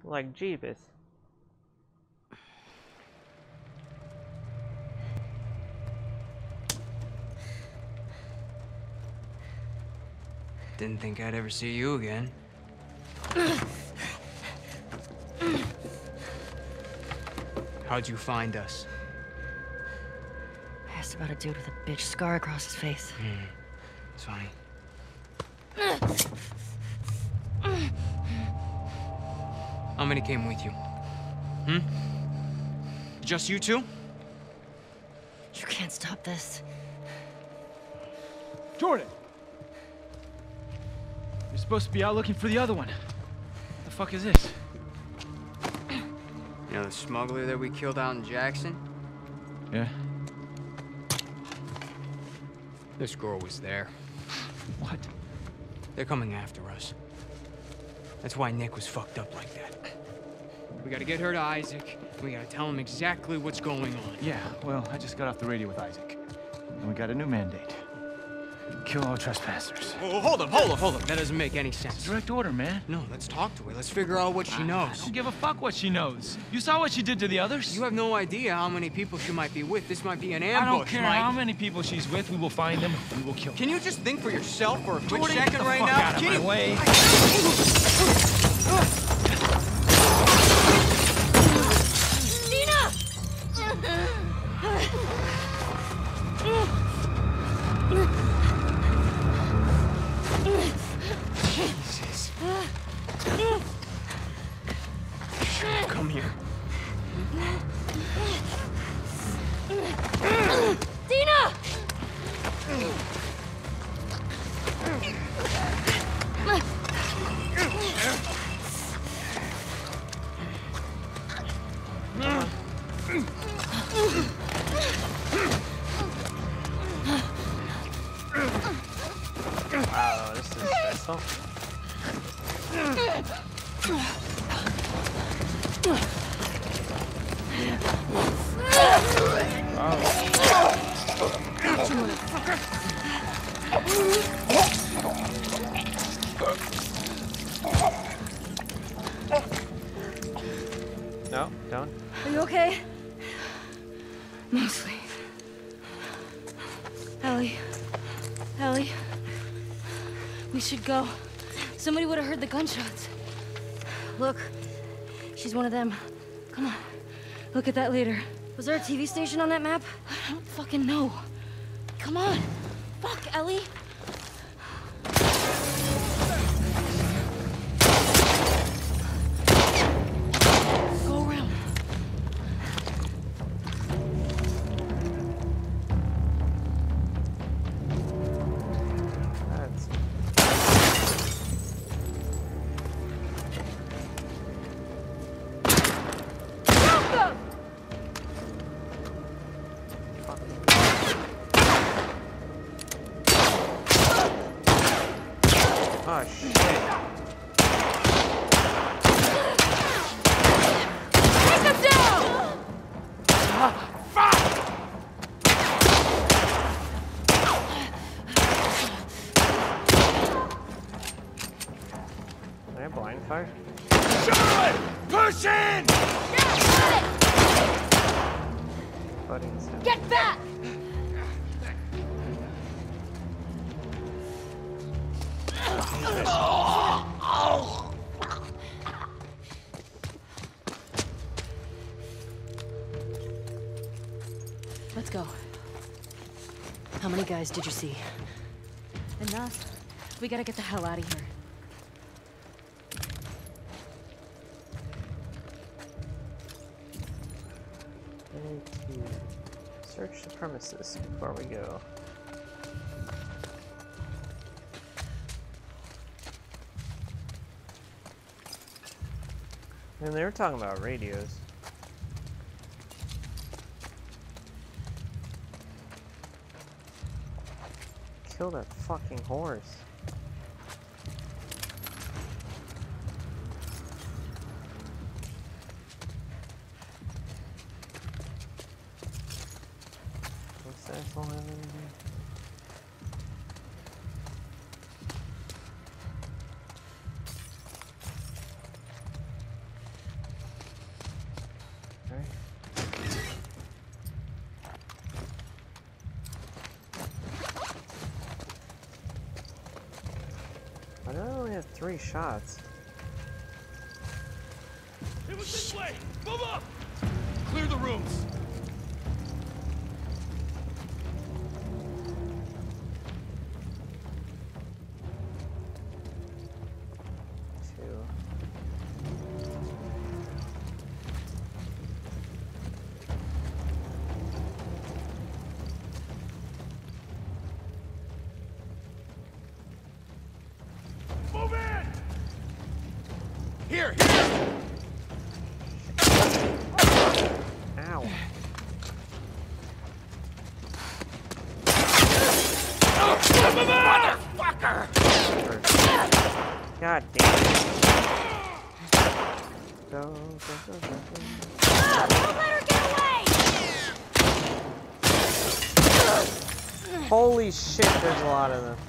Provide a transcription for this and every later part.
Like Jeebus. Didn't think I'd ever see you again. How'd you find us? I asked about a dude with a bitch scar across his face. It's funny. How many came with you? Just you two? You can't stop this. Jordan! You're supposed to be out looking for the other one. What the fuck is this? You know the smuggler that we killed out in Jackson? Yeah? This girl was there. What? They're coming after us. That's why Nick was fucked up like that. We gotta get her to Isaac, and we gotta tell him exactly what's going on. Yeah, well, I just got off the radio with Isaac. And we got a new mandate. Kill all trespassers. Oh, hold up. That doesn't make any sense. Direct order, man. No, let's talk to her. Let's figure out what she knows. I don't give a fuck what she knows. You saw what she did to the others? You have no idea how many people she might be with. This might be an ambush, I don't care Mike. how many people she's with. We will find them and we will kill them. Can you just think for yourself for a quick Jordan, second get the right fuck now? out of my way. Jesus. Come here. Dina! Wow, this is stressful. No, don't. Are you okay? Mostly. Ellie. We should go. Somebody would have heard the gunshots. Look, she's one of them. Come on, look at that later. Was there a TV station on that map? I don't fucking know. Come on. Fuck, Ellie. Go around. That's... Oh shit. Take them down! Did I blind fire? Charlotte! Push in! Budding sound. Get back! Let's go. How many guys did you see? Enough. We gotta get the hell out of here. I need to search the premises before we go. And they were talking about radios. Kill that fucking horse. What's that for? have 3 shots. It was this way! Move up! Clear the rooms! Move in! Here! Ow. Motherfucker! God damn it. Go, go, go, go, go. Don't let her get away! Holy shit, there's a lot of them.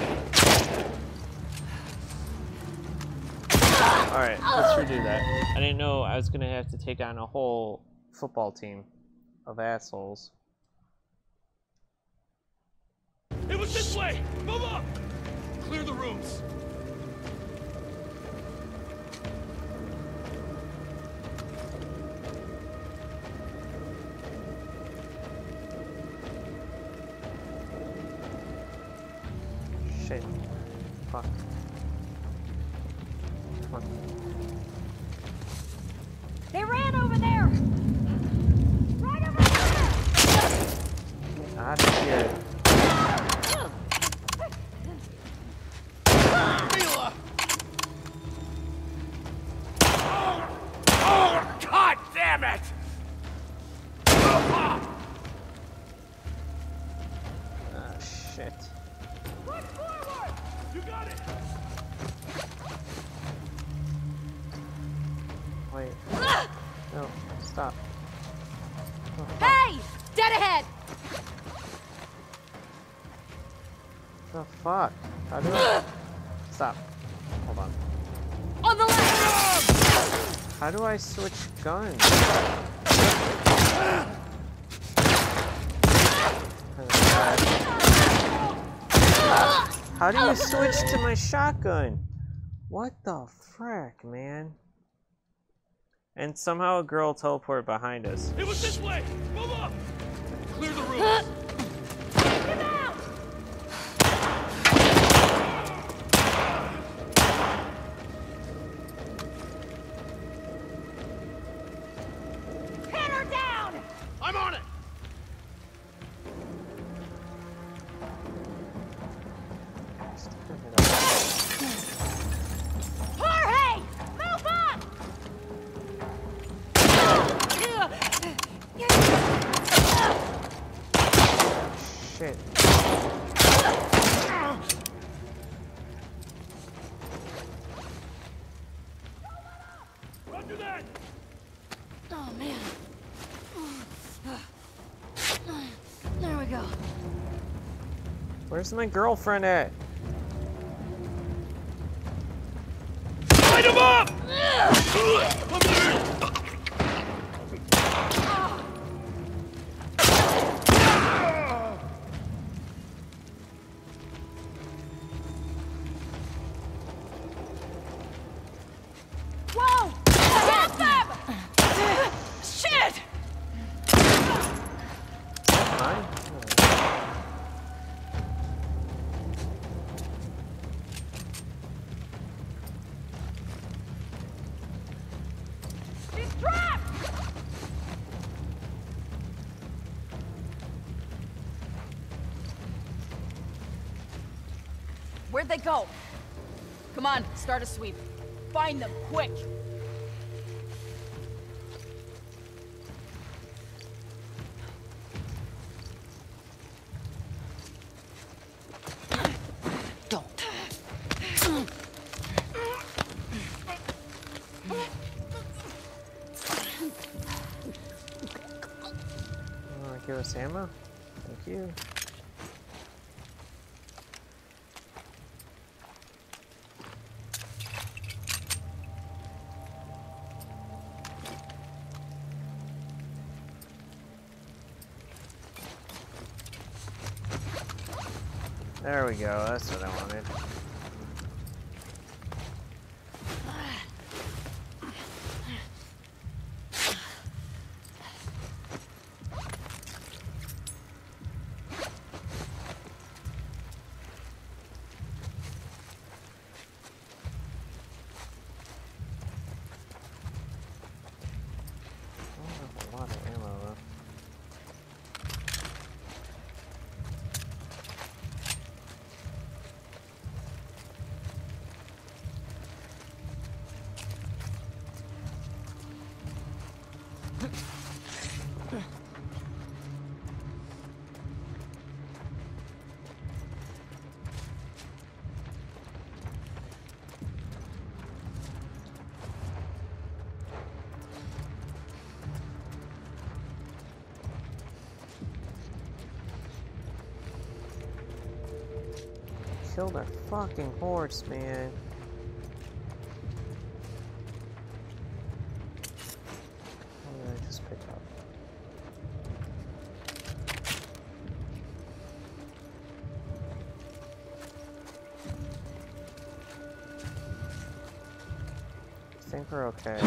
Alright, let's redo that. I didn't know I was gonna have to take on a whole football team of assholes. It was this way! Move up! Clear the rooms! Shit. Fuck. Come on. They ran over there! Right over there! Get out of here. Mila! Oh, God damn it! Ah, shit. Push forward! You got it! Wait. No, stop. Oh, fuck. Hey! Dead ahead! The fuck? How do I... Stop. Hold on. On the left! How do I switch guns? How do you switch to my shotgun? What the frick, man? And somehow a girl teleported behind us. It was this way! Move up! Clear the rooms! Get out! Pin her down! I'm on it! Jorge! Move up! Shit. Run to that! Oh, man. There we go. Where's my girlfriend at? Light him up! Whoa! Help them! Shit! Mine? She's trapped! Where'd they go? Come on, start a sweep. Find them, quick! Don't. Give us ammo? Thank you. There we go, that's what I wanted. killed our fucking horse, man. What did I just pick up? I think we're okay.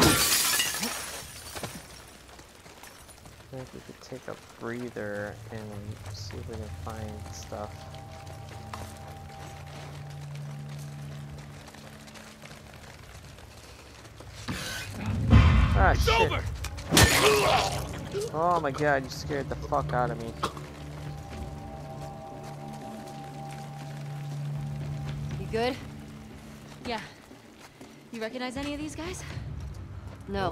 I think we could take a breather and see if we can find stuff. Ah, It's shit. over! Oh my god, you scared the fuck out of me. You good? Yeah. You recognize any of these guys? No.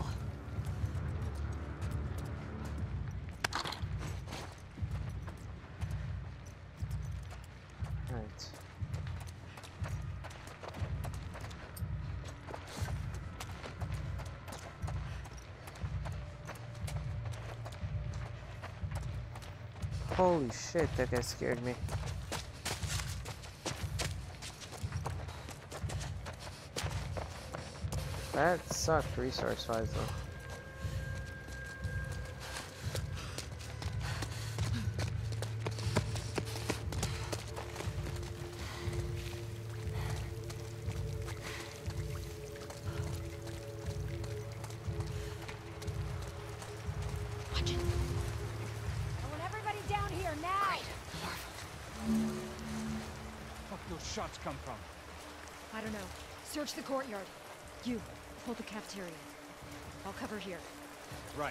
Right. Holy shit, that guy scared me. That sucked resource-wise though. I want everybody down here now! Fuck those shots come from? I don't know. Search the courtyard. You, hold the cafeteria. I'll cover here. Right.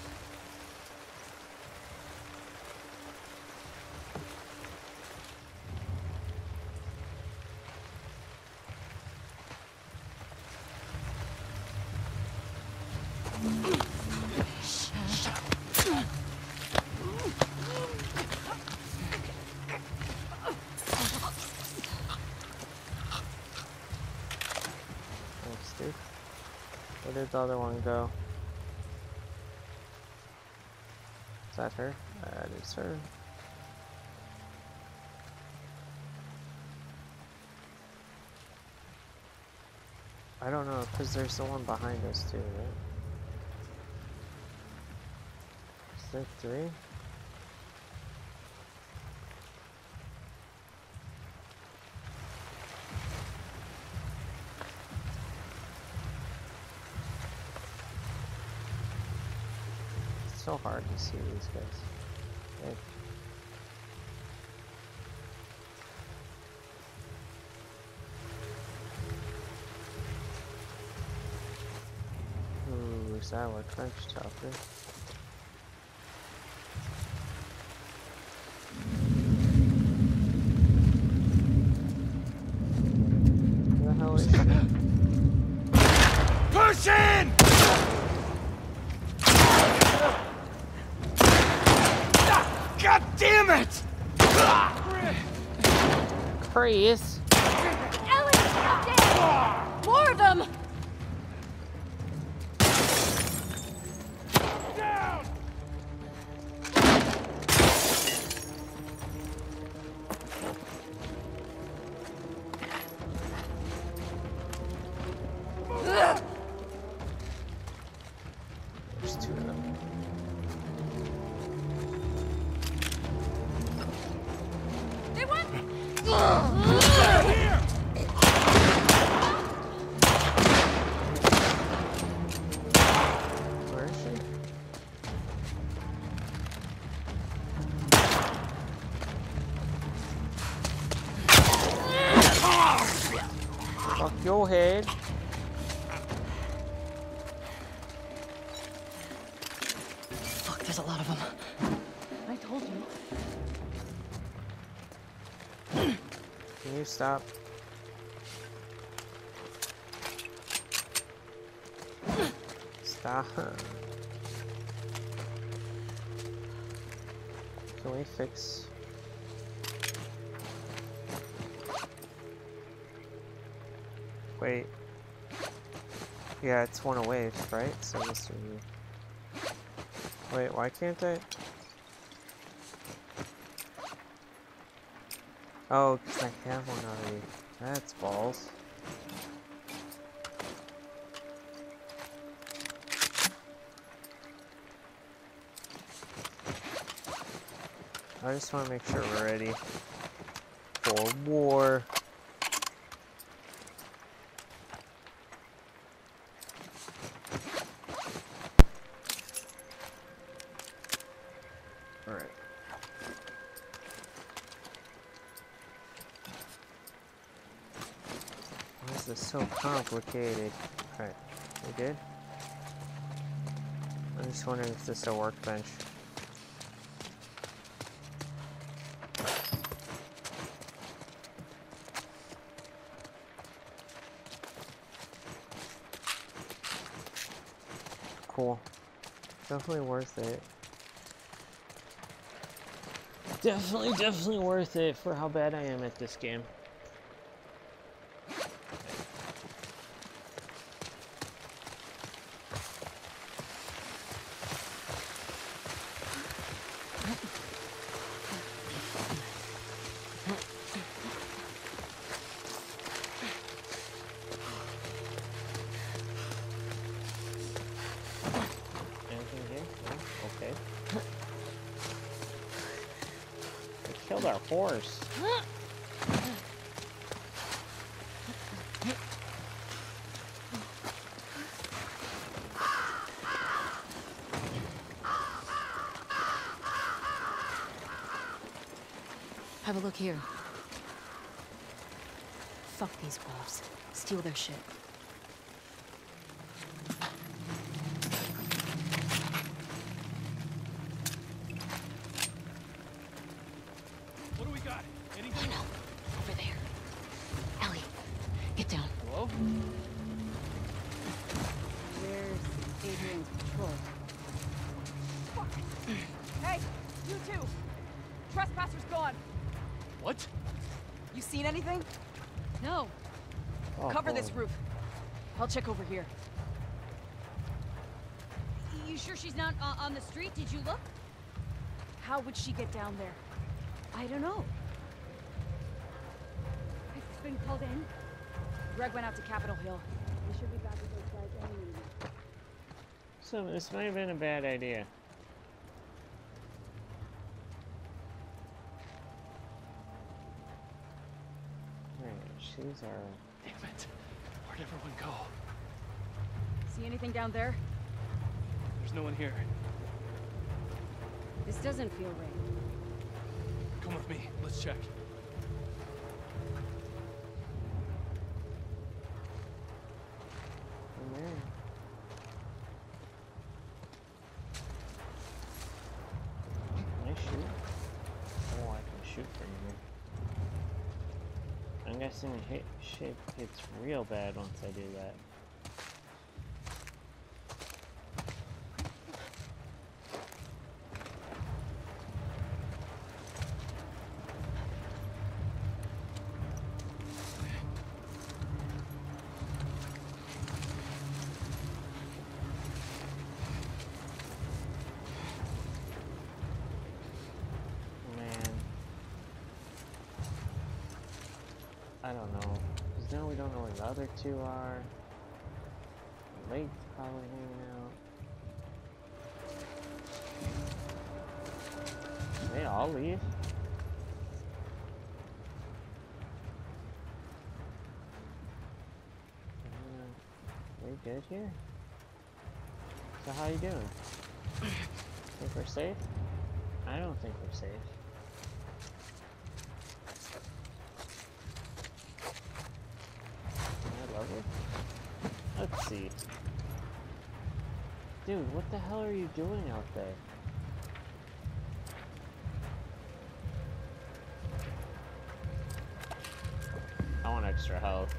Thanks, dude. Where did the other one go? Is that her? That is her. I don't know, because there's the one behind us too, right? Is there three? It's so hard to see these guys. Hey. Ooh, is that what Crunch Chopper? Who the hell is she? Push in! God damn it! Chris! Ellie! Damn! More of them! Down! There's two of them. They went! Here! Where is she? Fuck your head. Fuck, there's a lot of them. I told you. Can you stop? Stop. Can we fix? Wait. Yeah, it's one away, right? So this would be... Wait, why can't I? Oh, 'cause I have one already. That's balls. I just want to make sure we're ready for war. Alright. Why is this so complicated? Alright, we good? I'm just wondering if this is a workbench. Cool. Definitely worth it. Definitely worth it for how bad I am at this game. Anything here? No? Okay. They killed our horse. Have a look here. Fuck these wolves. Steal their shit. What do we got? Oh Anything? no. Over there. Ellie, get down. Hello? Where's Adrian's patrol? Hey, you two! Trespasser's gone! What? You seen anything? No. Oh, Cover this boy. roof. I'll check over here. You sure she's not on the street? Did you look? How would she get down there? I don't know. Has this been called in? Greg went out to Capitol Hill. We should be back with those guys any minute. So this might have been a bad idea. Alright, she's our... Damn it. Where'd everyone go? See anything down there? There's no one here. This doesn't feel right. Come with me. Let's check. Oh, man. Can I shoot? Oh, I can shoot from here. I'm guessing shit gets real bad once I do that. I don't know. Because now we don't know where the other two are. The lake's probably hanging out. Did they all leave? We good here? So how you doing? Think we're safe? I don't think we're safe. I love it. Let's see. Dude, what the hell are you doing out there? I want extra health.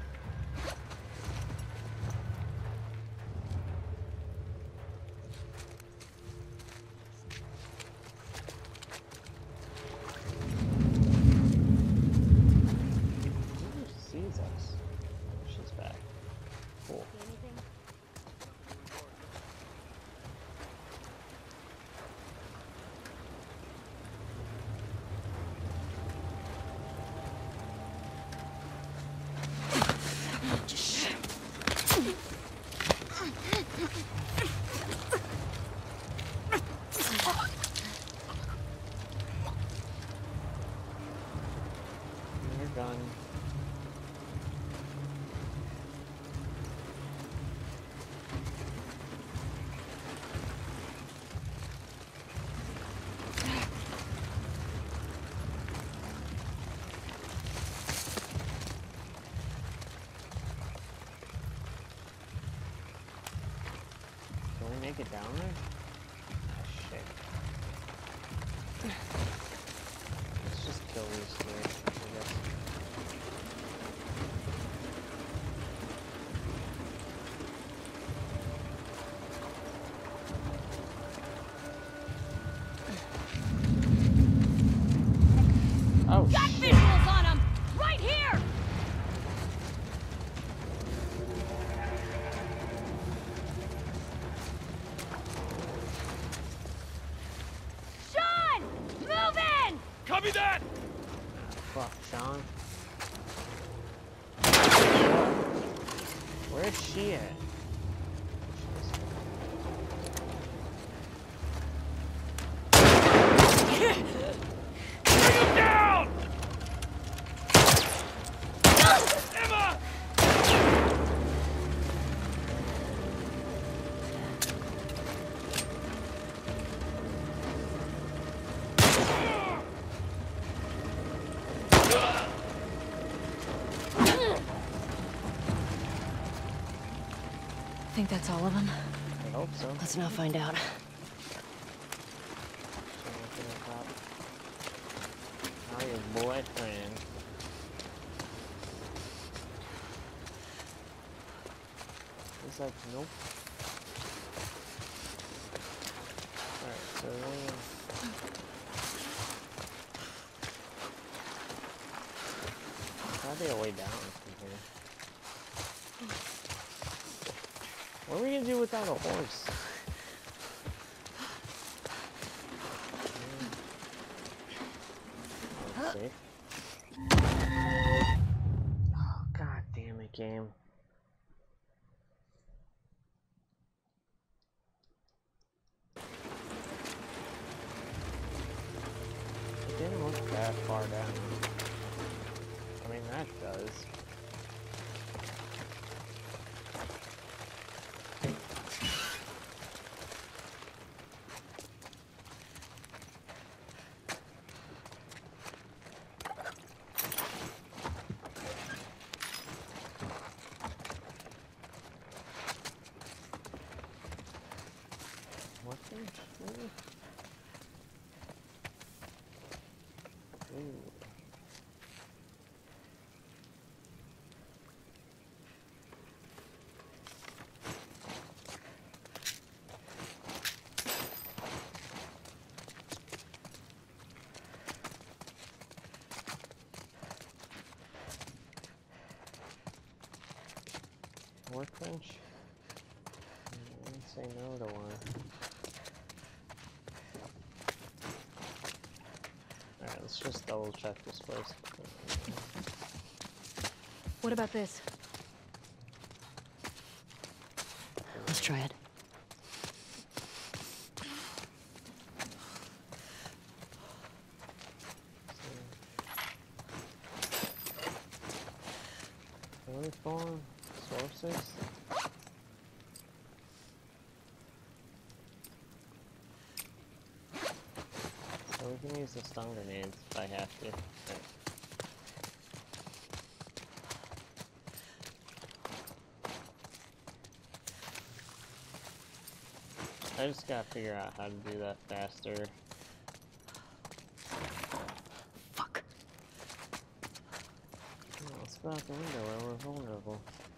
Who sees us? She's back. Cool. we make it down there? Ah, shit. Let's just kill these three, I guess. Oh, Got shit. visuals on him! Right here! Sean! Move in! Copy that! Fuck, Sean. Where's she at? Bring him down! Emma! Think that's all of them? I hope so. Let's now find out. Now your boyfriend. He's like, nope. Alright, so probably a way down from here. What are we gonna do without a horse? Let's see. Oh, god damn it, game. It didn't look that far down. I mean, that does. What the shit? Ooh. Workbench? I didn't say no to one. Alright, let's just double check this place. What about this? Let's try it. Uniform, sources. So we can use the stun grenades if I have to. Right. I just gotta figure out how to do that faster. Fuck. Oh, let's go out the window where we're vulnerable.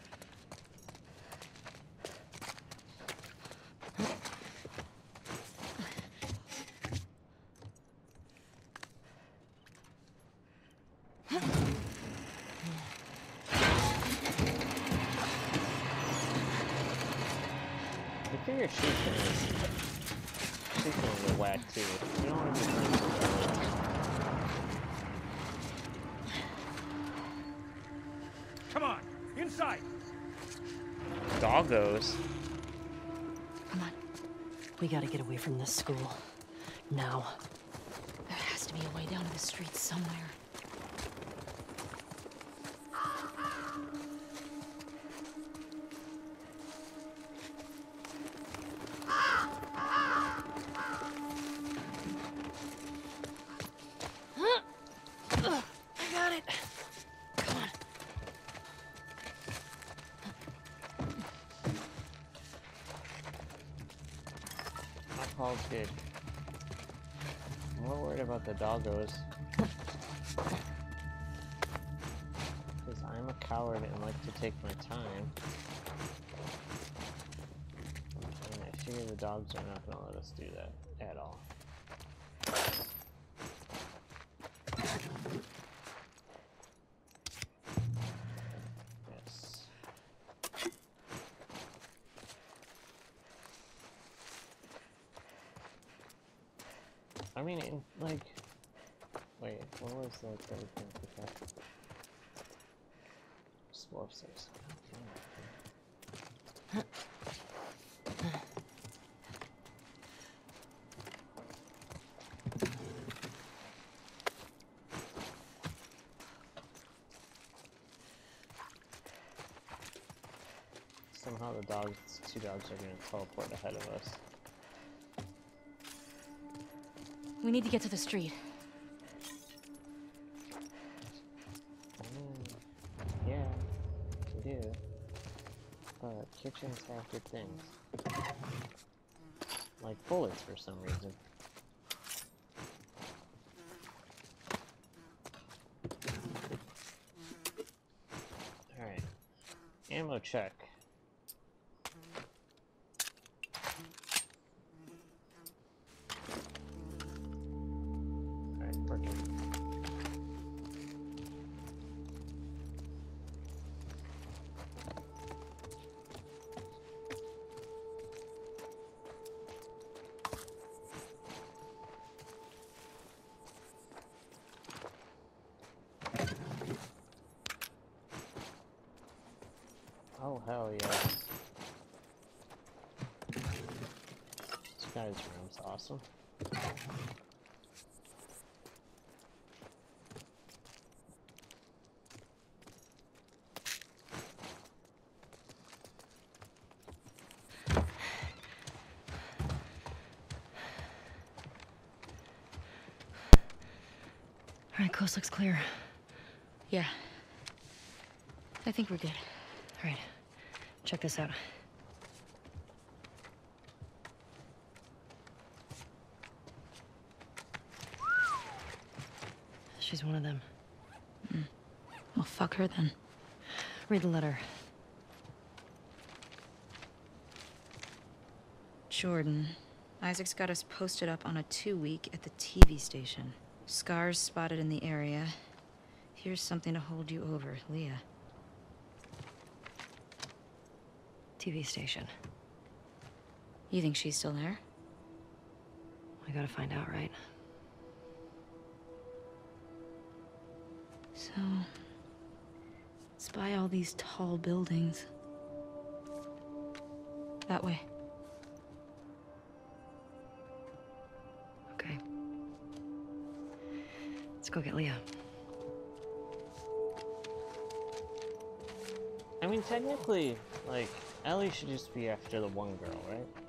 I figure she's gonna get whacked too. You don't want to be friends with her. Come on, inside! Doggos. Come on. We gotta get away from this school. Now. There has to be a way down to the streets somewhere. I got it. Come on. Paul's good. I'm more worried about the doggos. Because I'm a coward and like to take my time. And I figure the dogs are not going to let us do that at all. Yes. I mean, like... Wait, what was the third thing to pick up? Swap 6. Somehow the two dogs are going to teleport ahead of us. We need to get to the street. Yeah, we do. But kitchens have good things. Like bullets for some reason. Alright. Ammo check. Alright, working. Oh, hell yeah. This guy's room's awesome. All right, coast looks clear. Yeah. I think we're good. All right, check this out. She's one of them. Well, fuck her then. Read the letter. Jordan. Isaac's got us posted up on a 2-week at the TV station. Scars spotted in the area. Here's something to hold you over, Leah. TV station. You think she's still there? I gotta find out, right? So... spy all these tall buildings. That way. Okay. Let's go get Leah. I mean, technically, like, Ellie should just be after the one girl, right?